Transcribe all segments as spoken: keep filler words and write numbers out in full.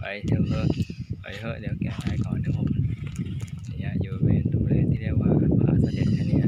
เที่ยวเถอะไปเถอะเดี๋ยวแกะให้ก่อนนะผมเนี่ยอยู่เป็นบริเวณที่เรียกว่าผาเสด็จเนี่ย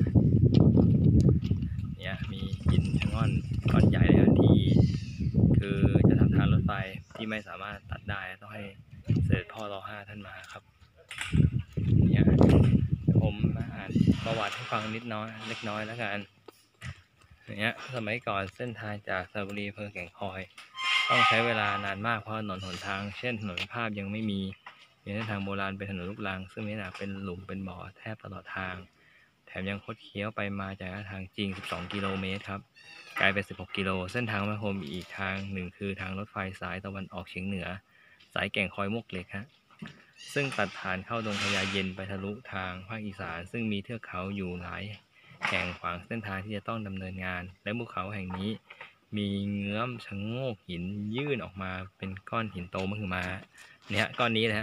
เนี่ยมีหินชะง่อนก้อนใหญ่เลยที่คือจะทำทางรถไฟที่ไม่สามารถตัดได้ต้องให้เสด็จพ่อรอห้าท่านมาครับเนี่ยผมมาอ่านประวัติให้ฟังนิดน้อยเล็กน้อยแล้วกันเนี่ยสมัยก่อนเส้นทางจากสระบุรีอำเภอแก่งคอยต้องใช้เวลานานมากเพราะถนนหนทางเช่นถนนภาพยังไม่มีเส้นทางโบราณเป็นถนนลูกรังซึ่งมีหนาเป็นหลุมเป็นบ่อแทบตลอดทางแถมยังคดเคี้ยวไปมาจากทางจริงสิบสองกิโลเมตรครับกลายเป็นสิบหกกิโลเส้นทางมหมอีกทางหนึ่งคือทางรถไฟสายตะวันออกเฉียงเหนือสายแก่งคอยมวกเหล็กฮะซึ่งตัดผ่านเข้าดงพญาเย็นไปทะลุทางภาคอีสานซึ่งมีเทือกเขาอยู่หลายแห่งขวางเส้นทางที่จะต้องดำเนินงานและภูเขาแห่งนี้มีเงื้อมชะโงกหินยื่นออกมาเป็นก้อนหินโตมหึมาเนี่ยก้อนนี้นะฮะ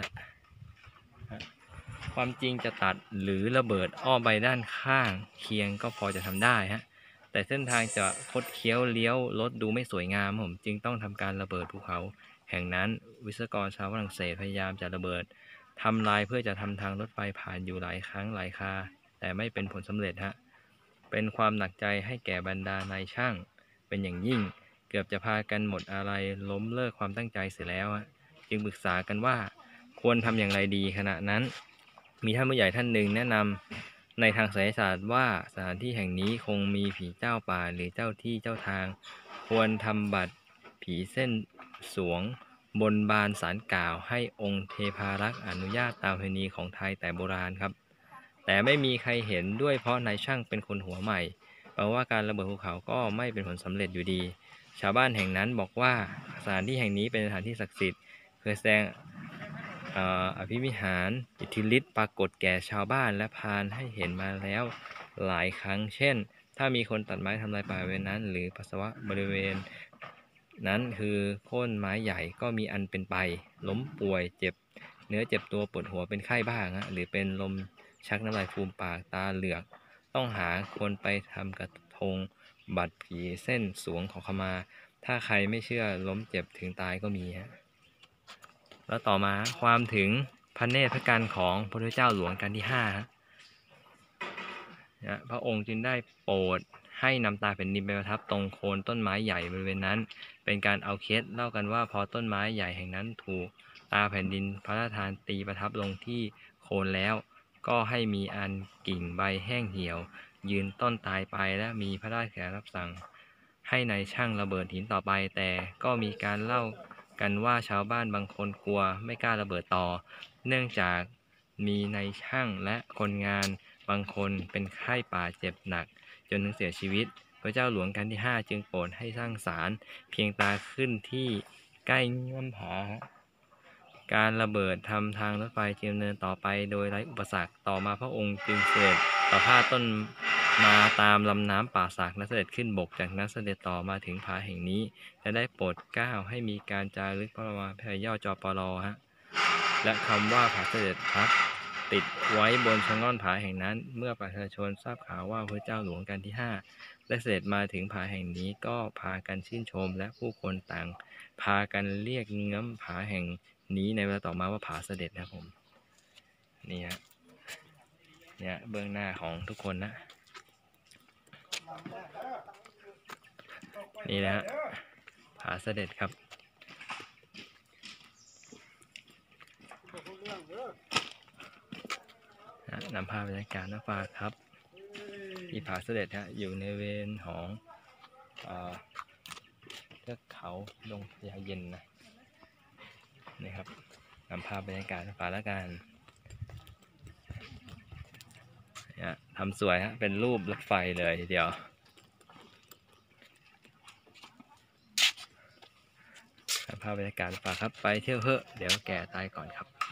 ความจริงจะตัดหรือระเบิดอ้อมไปด้านข้างเคียงก็พอจะทำได้ฮะแต่เส้นทางจะคดเคี้ยวเลี้ยวรถดูไม่สวยงามผมจึงต้องทำการระเบิดภูเขาแห่งนั้นวิศวกรชาวฝรั่งเศสพยายามจะระเบิดทำลายเพื่อจะทำทางรถไฟผ่านอยู่หลายครั้งหลายคราแต่ไม่เป็นผลสำเร็จฮะเป็นความหนักใจให้แก่บรรดานายช่างเป็นอย่างยิ่งเกือบจะพากันหมดอะไรล้มเลิกความตั้งใจเสียแล้วจึงปรึกษากันว่าควรทำอย่างไรดีขณะนั้นมีท่านผู้ใหญ่ท่านหนึ่งแนะนำในทางไสยศาสตร์ว่าสถานที่แห่งนี้คงมีผีเจ้าป่าหรือเจ้าที่เจ้าทางควรทำบัตรผีเส้นสวงบนบานศาลกล่าวให้องค์เทพารักษ์อนุญาตตามประเพณีของไทยแต่โบราณครับแต่ไม่มีใครเห็นด้วยเพราะนายช่างเป็นคนหัวใหม่แปลว่าการระเบิดภูเขาก็ไม่เป็นผลสำเร็จอยู่ดีชาวบ้านแห่งนั้นบอกว่าสถานที่แห่งนี้เป็นสถานที่ศักดิ์สิทธิ์เพื่อแสดงอภิวิหารอิทธิฤทธิ์ปรากฏแก่ชาวบ้านและพานให้เห็นมาแล้วหลายครั้งเช่นถ้ามีคนตัดไม้ทำลายป่าบริเวณนั้นหรือปัสสาวะบริเวณนั้นคือโค่นไม้ใหญ่ก็มีอันเป็นไปล้มป่วยเจ็บเนื้อเจ็บตัวปวดหัวเป็นไข้บ้างหรือเป็นลมชักน้ำลายฟูมปากตาเหลือกต้องหาคนไปทำกระทงบัตรผีเส้นสวงขอขมาถ้าใครไม่เชื่อล้มเจ็บถึงตายก็มีฮะแล้วต่อมาความถึงพระเนตรพระกันของพระพุทธเจ้าหลวงกันที่ห้านะพระองค์จึงได้โปรดให้นำตาแผ่นดินไปประทับตรงโคนต้นไม้ใหญ่บริเวณนั้นเป็นการเอาเคสเล่ากันว่าพอต้นไม้ใหญ่แห่งนั้นถูกตาแผ่นดินพระราชทานตีประทับลงที่โคนแล้วก็ให้มีอันกิ่งใบแห้งเหี่ยวยืนต้นตายไปและมีพระราชแถรับสั่งให้นายช่างระเบิดหินต่อไปแต่ก็มีการเล่ากันว่าชาวบ้านบางคนกลัวไม่กล้าระเบิดต่อเนื่องจากมีนายช่างและคนงานบางคนเป็นไข้ป่าเจ็บหนักจนถึงเสียชีวิตพระเจ้าหลวงกันที่ห้าจึงโปรดให้สร้างศาลเพียงตาขึ้นที่ใกล้เงื่อมผาการระเบิดทำทางรถไฟดำเนินต่อไปโดยไร้อุปสรรคต่อมาพระองค์จึงเสด็จต่อผ้าต้นมาตามลำน้ำป่าสักและเสด็จขึ้นบกจากนั้นเสด็จต่อมาถึงผาแห่งนี้และได้โปรดเกล้าให้มีการจารึกพระบรมฉายาจปรฮะและคำว่าผาเสด็จพักติดไว้บนชะง่อนผาแห่งนั้นเมื่อประชาชนทราบข่าวว่าพระเจ้าหลวงกันที่ห้าได้เสด็จมาถึงผาแห่งนี้ก็พากันชื่นชมและผู้คนต่างพากันเรียกเงื้อมผาแห่งนี้ในเวลาต่อมาว่าผาเสด็จนะผมนี่ฮะเนี่ยเบื้องหน้าของทุกคนนะนี่นะฮะผาเสด็จครับนำภาพบรรยากาศมาฝากครับที่ผาเสด็จฮะอยู่ในเวรของเทือกเขาดงพญาเย็นนะนี่ครับนำภาพบรรยากาศมาฝากแล้วกันทำสวยฮะเป็นรูปรถไฟเลยทีเดียวภาพบรรยากาศฝากครับไปเที่ยวเถอะเดี๋ยวแก่ตายก่อนครับ